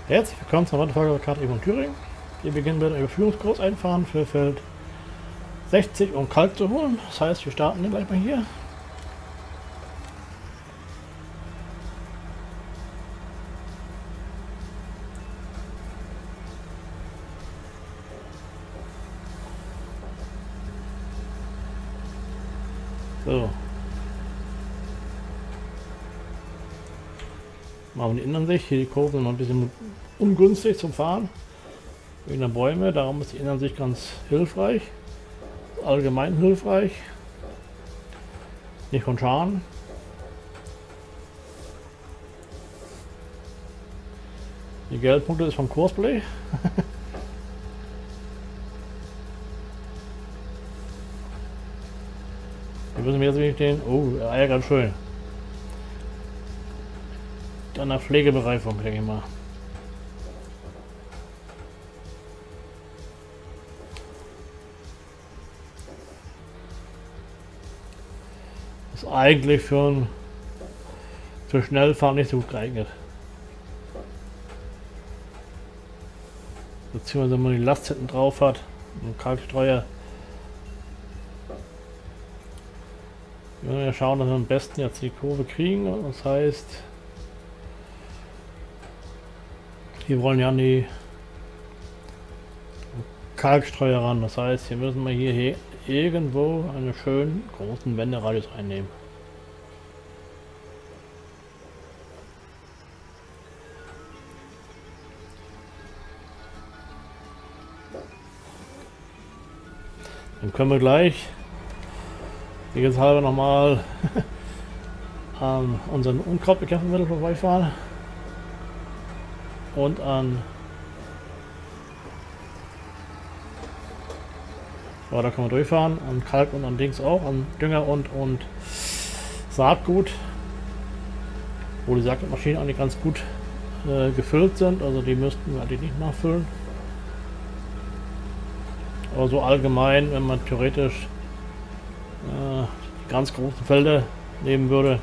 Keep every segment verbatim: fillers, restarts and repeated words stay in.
Herzlich willkommen zur weiteren Folge der Karte Ebon Thüringen. Wir beginnen mit einem Überführungskurs einfahren für Feld sechzig, um Kalk zu holen. Das heißt, wir starten den gleich mal hier. So. Machen wir die Innenansicht. Hier die Kurven sind noch ein bisschen ungünstig zum Fahren. Wegen der Bäume, darum ist die Innenansicht ganz hilfreich. Allgemein hilfreich. Nicht von Schaden. Die Geldpunkte ist vom Kursplay. Wir müssen jetzt wirklich den. Oh, ja, ganz schön. Dann der Pflegebereifung, denke ich mal. Ist eigentlich für ein für Schnellfahren nicht so gut geeignet. Beziehungsweise wenn man die Last hinten drauf hat und Kalkstreuer. Wir werden ja schauen, dass wir am besten jetzt die Kurve kriegen. Das heißt, wir wollen ja an die Kalkstreuer ran. Das heißt, hier müssen wir hier irgendwo einen schönen großen Wenderadius einnehmen. Dann können wir gleich jetzt halber nochmal an unseren Unkrautbekämpfungsmittel vorbeifahren und an ja, da kann man durchfahren, an Kalk und an Dings auch, an Dünger und und Saatgut, wo die Saatgutmaschinen eigentlich ganz gut äh, gefüllt sind, also die müssten wir eigentlich nicht nachfüllen. Aber so allgemein, wenn man theoretisch äh, die ganz großen Felder nehmen würde,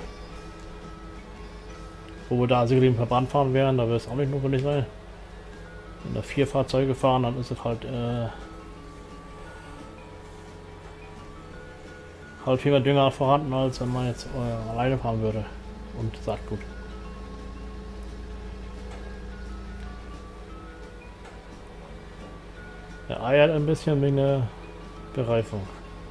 wo wir da sicherlich im Verband fahren werden, da wird es auch nicht notwendig sein. Wenn da vier Fahrzeuge fahren, dann ist es halt äh, halt viel mehr Dünger vorhanden, als wenn man jetzt äh, alleine fahren würde und Saatgut. Er eiert ein bisschen wegen der Bereifung.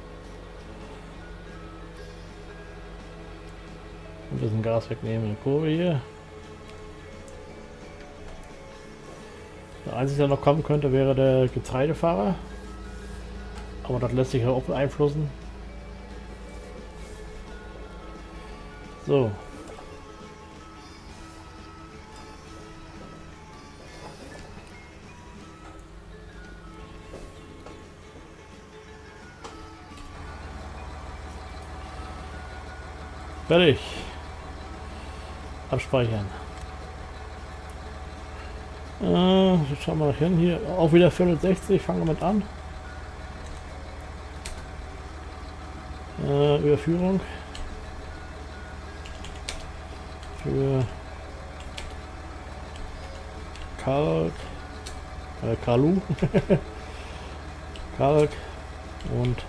Ein bisschen Gas wegnehmen in der Kurve hier. Der einzige, der noch kommen könnte, wäre der Getreidefahrer. Aber das lässt sich ja auch beeinflussen. So. Fertig. Abspeichern. Äh, jetzt schauen wir mal hin. Hier auch wieder vierhundertsechzig. Fangen wir mit an. Äh, Überführung. Für Kalk. Äh, Kalu. Kalk und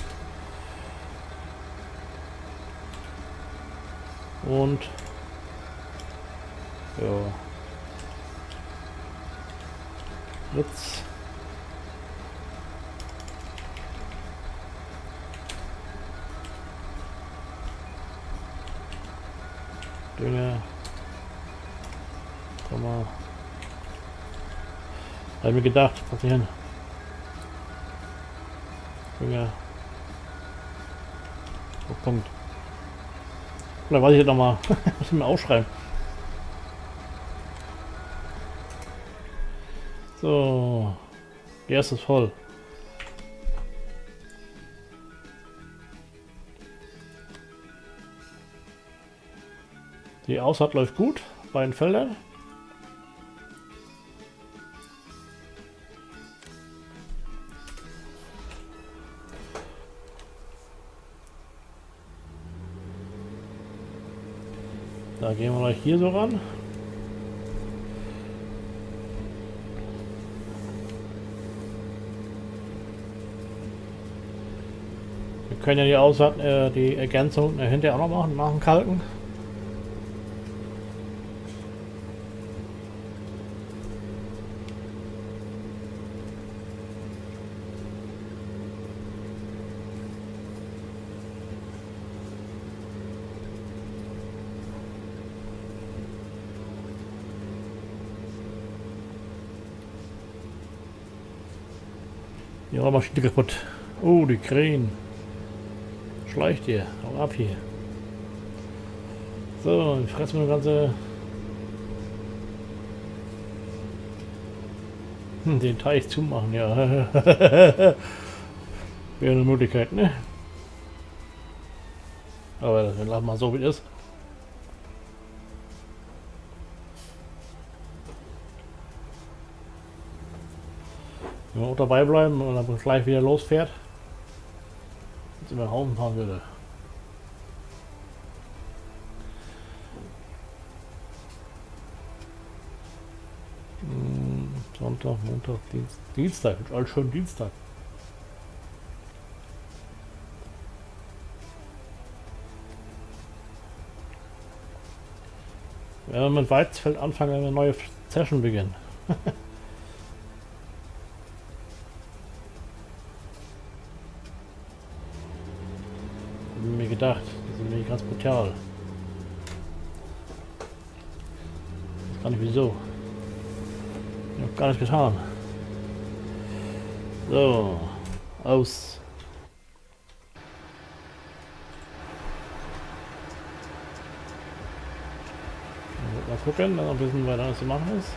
Und ja, jetzt Dünger, komm mal, habe mir gedacht, was hier hin, Dünger, oh, Punkt. Oder weiß ich jetzt nochmal, muss ich mir aufschreiben. So, Gerst ist voll. Die Aussaat läuft gut bei den Feldern. Da gehen wir gleich hier so ran. Wir können ja die Aussaat, äh, die Ergänzung äh, hinterher auch noch machen, nach dem Kalken. Die Maschine kaputt. Oh, die Krähen. Schleicht hier. Hau ab hier. So, ich fresse mir eine ganze... Hm, den Teich zumachen, ja. Wäre eine Möglichkeit, ne? Aber das lassen wir mal so, wie es ist. Wenn wir auch dabei bleiben und dann gleich wieder losfährt, jetzt über den Haufen fahren würde. Hm, Sonntag, Montag, Dienst, Dienstag, alles schön Dienstag. Wenn wir mit Weizenfeld anfangen, eine neue Session beginnen. Mir gedacht, das ist nämlich ganz brutal. Ich weiß gar nicht wieso. Ich habe gar nichts getan. So, aus. Mal gucken, dann wissen wir, was zu machen ist.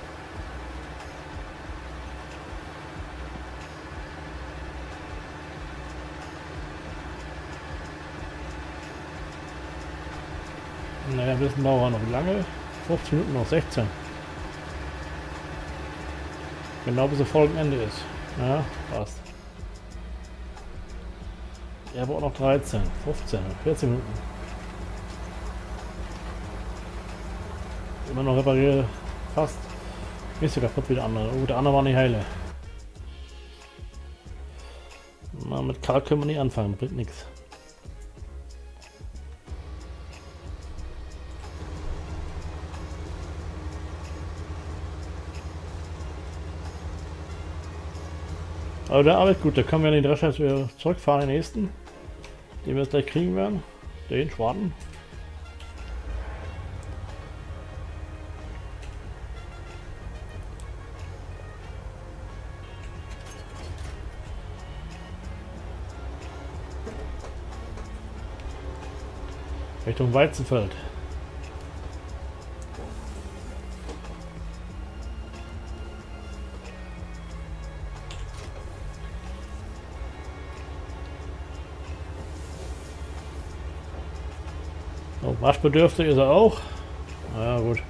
Naja, wissen wir auch noch wie lange. fünfzehn Minuten noch, sechzehn. Genau bis das Folgenende ist. Ja, passt. Ja, aber auch noch dreizehn, fünfzehn, vierzehn Minuten. Immer noch repariert, fast. Ist ja kaputt wie der andere. Oh, der andere war nicht heile. Na, mit Kalk können wir nicht anfangen, bringt nichts. Aber der arbeitet gut, da können wir den Drescher jetzt wieder zurückfahren, den nächsten. Den wir jetzt gleich kriegen werden. Den Schwarten. Richtung Weizenfeld. So, waschbedürftig ist er auch. Ja gut.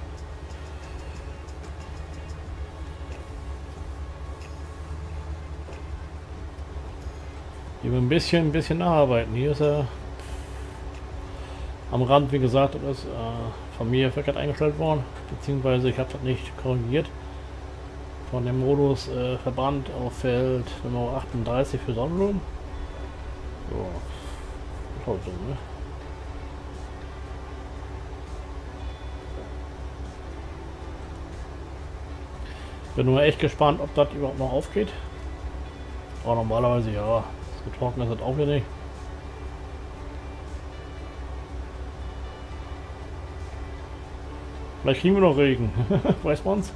Hier ein bisschen, ein bisschen nacharbeiten. Hier ist er am Rand, wie gesagt, das ist äh, von mir verkehrt eingestellt worden, beziehungsweise ich habe das nicht korrigiert. Von dem Modus äh, Verband auf Feld Nummer achtunddreißig für Sonnenblumen. So, toll so, ne? Bin nur echt gespannt, ob das überhaupt noch aufgeht. Aber normalerweise ja, so trocken ist das auch wieder nicht. Vielleicht kriegen wir noch Regen, weiß man's.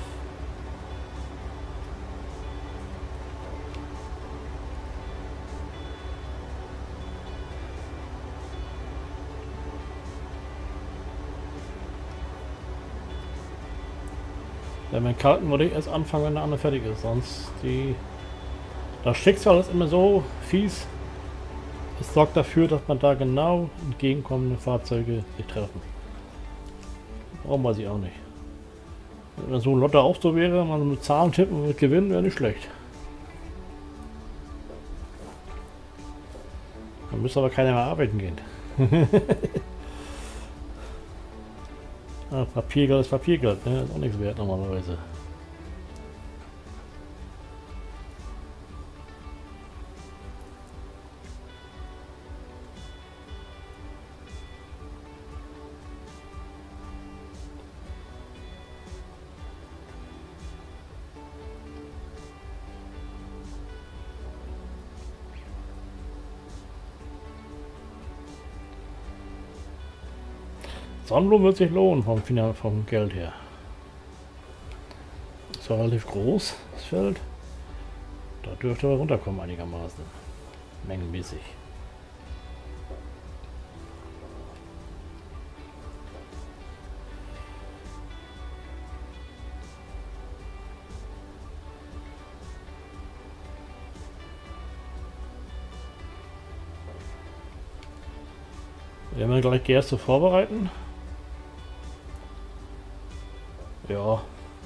Wenn wir kalten, würde ich erst anfangen, wenn der andere fertig ist. Sonst die. Das Schicksal ist immer so fies. Es sorgt dafür, dass man da genau entgegenkommende Fahrzeuge sich treffen. Warum weiß ich auch nicht. Wenn so ein Lotter auch so wäre, man mit Zahlen tippen und gewinnen, wäre nicht schlecht. Dann müsste aber keiner mehr arbeiten gehen. Ah, Papiergeld ist Papiergeld, ne? Ist auch nichts wert normalerweise. Sonnenblumen wird sich lohnen vom, Finan vom Geld her. Das war relativ groß, das Feld. Da dürfte er runterkommen einigermaßen. Mengenmäßig. Wir werden gleich Gerste vorbereiten. Ja.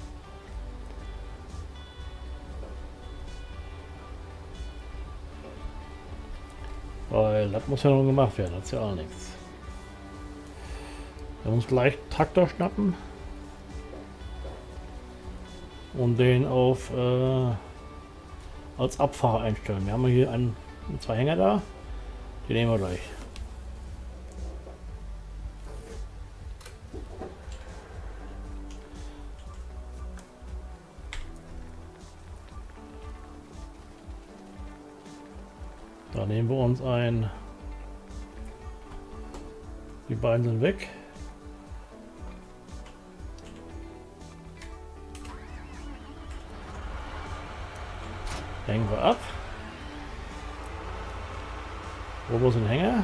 Weil das muss ja noch gemacht werden, das ist ja auch nichts. Wir müssen gleich Traktor schnappen und den auf äh, als Abfahrer einstellen. Wir haben hier einen, zwei Hänger da, die nehmen wir gleich. Da nehmen wir uns ein. Die beiden sind weg. Hängen wir ab. Wo ist ein Hänger?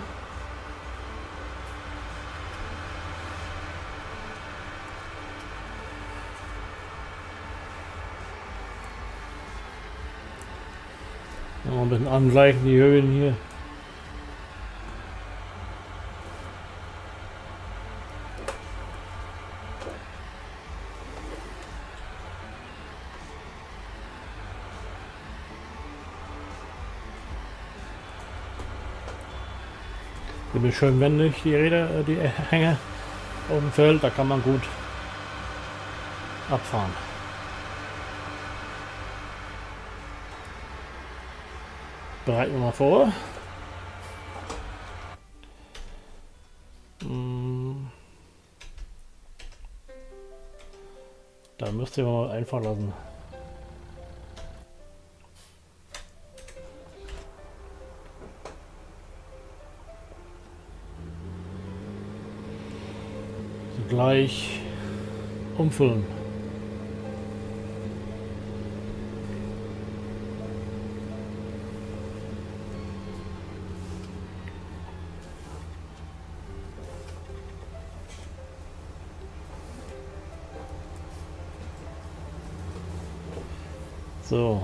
Noch ein bisschen angleichen, die Höhen hier. Die schön wendig, die Räder, die Hänge auf dem Feld, da kann man gut abfahren. Bereiten wir mal vor. Da müsst ihr mal einfach lassen. So gleich umfüllen. So.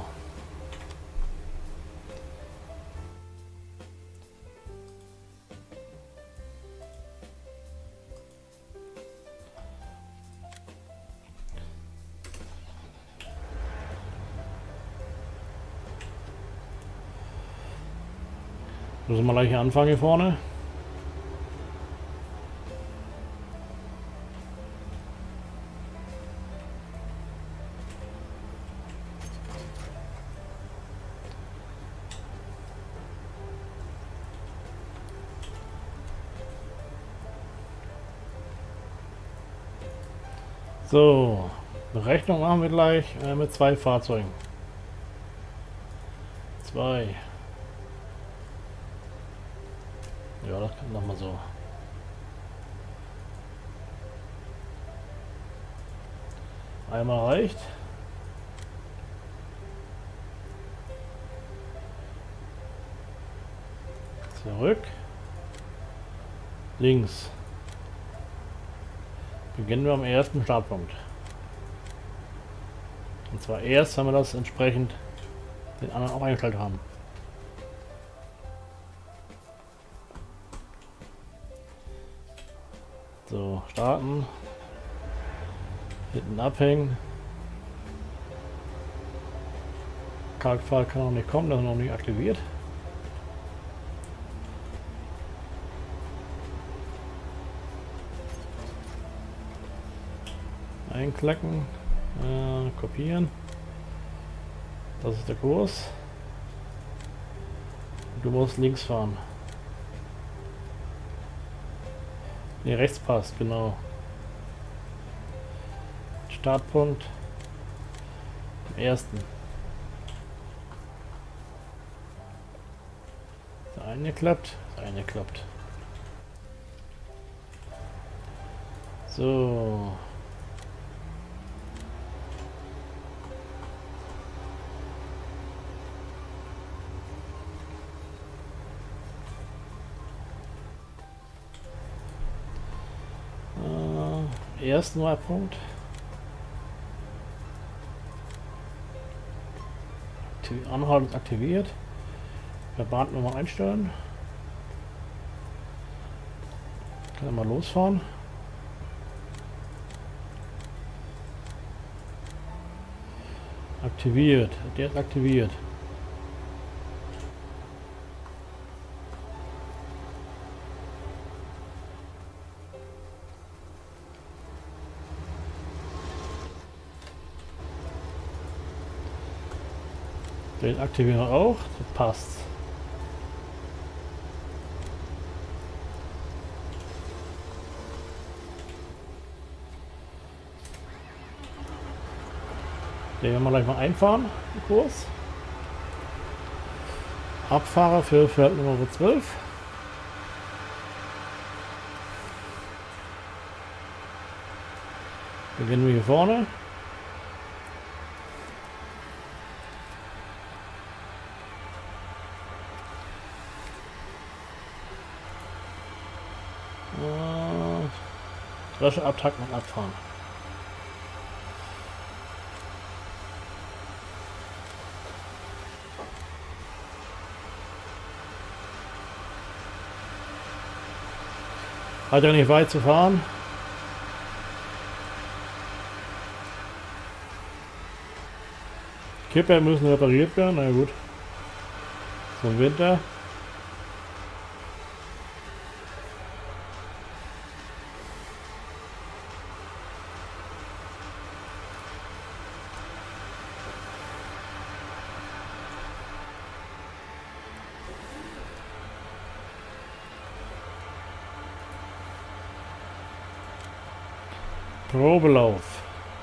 Müssen wir gleich hier anfangen hier vorne. So, Berechnung machen wir gleich äh, mit zwei Fahrzeugen. Zwei. Ja, das kann noch mal so. Einmal reicht. Zurück. Links. Beginnen wir am ersten Startpunkt. Und zwar erst, wenn wir das entsprechend den anderen auch eingestellt haben. So, starten. Hinten abhängen. Kalkpfahl kann noch nicht kommen, das ist noch nicht aktiviert. Einklicken, äh, kopieren. Das ist der Kurs. Du musst links fahren. Ne, rechts passt, genau. Startpunkt. Am ersten. Der eine klappt, der eine klappt. So. Äh, ersten neuer Punkt. Aktiv Anhalten aktiviert. Verband nochmal einstellen. Kann er mal losfahren. Aktiviert. Der ist aktiviert. Den aktivieren wir auch. Das passt. Den werden wir gleich mal einfahren, den Kurs. Abfahrer für Feld Nummer zwölf. Beginnen wir hier vorne. Dresche abtakten und abfahren. Hat ja nicht weit zu fahren. Kipper müssen repariert werden, na gut. Zum Winter. Probelauf.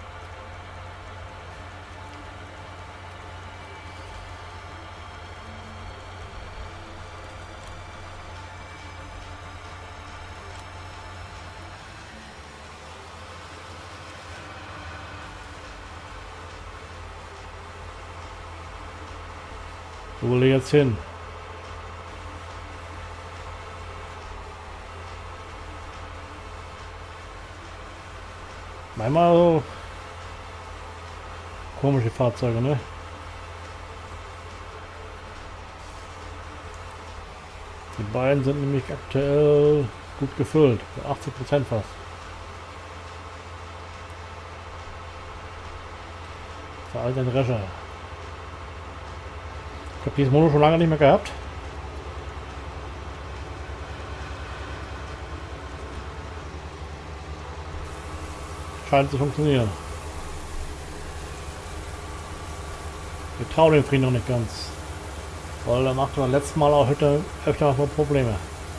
Wo will er jetzt hin? Einmal so komische Fahrzeuge, ne? Die beiden sind nämlich aktuell gut gefüllt, achtzig Prozent fast. Vor allem den Drescher. Ich habe dieses Mono schon lange nicht mehr gehabt. Scheint zu funktionieren. Wir trauen dem Frieden noch nicht ganz. Weil er macht beim letzten Mal auch öfter, öfter mal Probleme.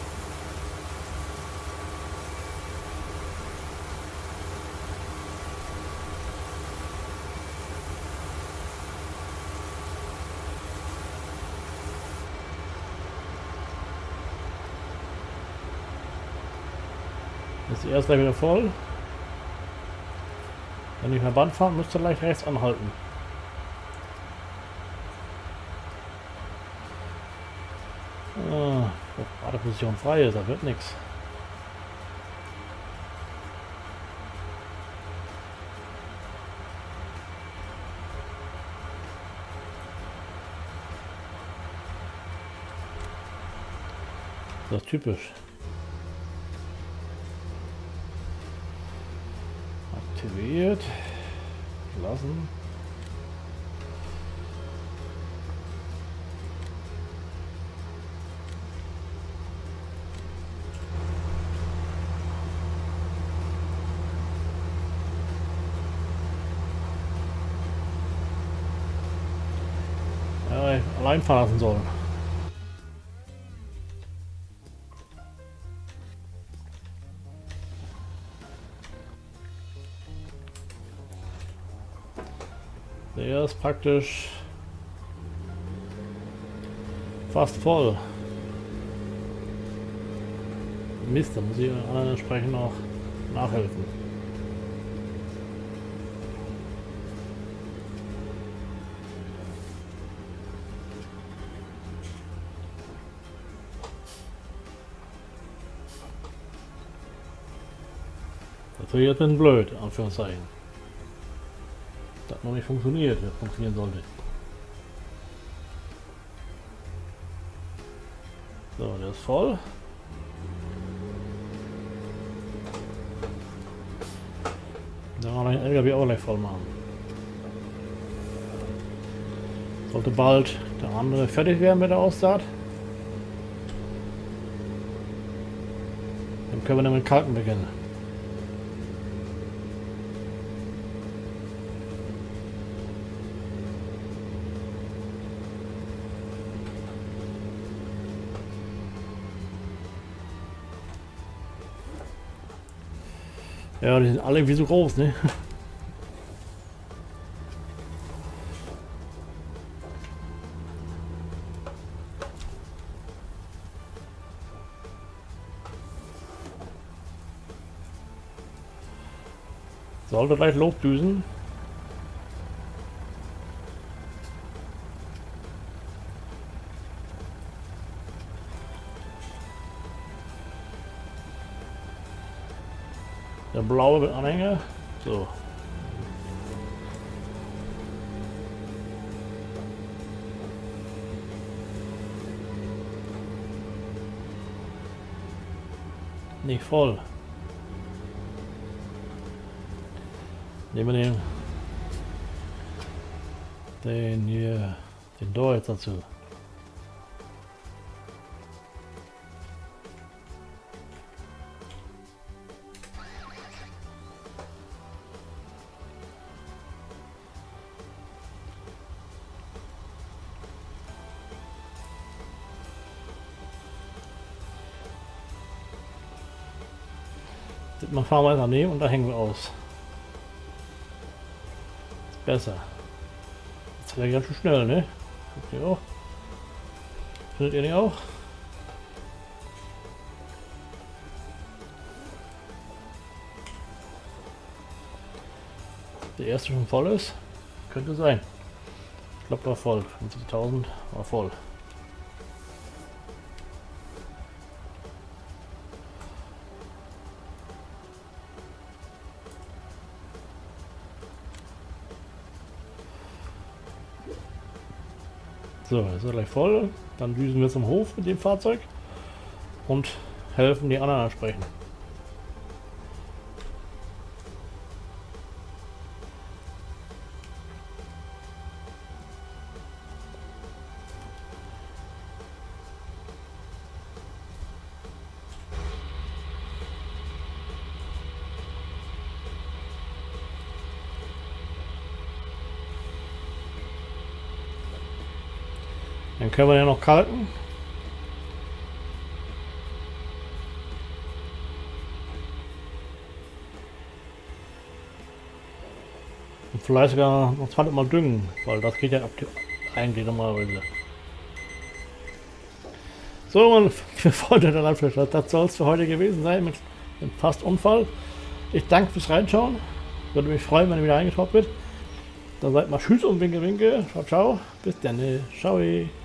Ist die erste wieder voll. Wenn ich nach Band fahre, müsste gleich rechts anhalten. Ah, wo gerade Position frei ist, da wird nichts. Das ist typisch. Aktiviert. Lassen. Ja, allein fahren lassen sollen. Der ist praktisch fast voll. Mist, da muss ich anderen entsprechend noch nachhelfen. Das wäre jetzt ein bisschen blöd, Anführungszeichen. Das noch nicht funktioniert, das funktionieren sollte. So, der ist voll. Da kann man den L K W auch gleich voll machen. Sollte bald der andere fertig werden mit der Aussaat. Dann können wir dann mit Kalken beginnen. Ja, die sind alle irgendwie so groß, ne? Sollte gleich losdüsen. Der blaue mit Anhänger. So. Nicht voll. Nehmen wir den, den hier, den Deutsch dazu. Man fahren wir daneben und da hängen wir aus. Besser. Jetzt wäre ganz schön schnell, ne? Findet ihr auch? Findet ihr nicht auch? Der erste schon voll ist. Könnte sein. Ich glaube, war voll. fünfzigtausend war voll. So, jetzt ist er gleich voll. Dann düsen wir zum Hof mit dem Fahrzeug und helfen die anderen ansprechen. Dann können wir ja noch kalken. Und vielleicht sogar noch zwanzig Mal düngen, weil das geht ja ab eigentlich normalerweise. So, meine Freunde der Landwirtschaft, das soll es für heute gewesen sein mit dem fast Unfall. Ich danke fürs Reinschauen. Würde mich freuen, wenn ihr wieder eingetaucht wird. Dann seid mal tschüss und winke winke. Ciao, ciao. Bis dann. Ciao.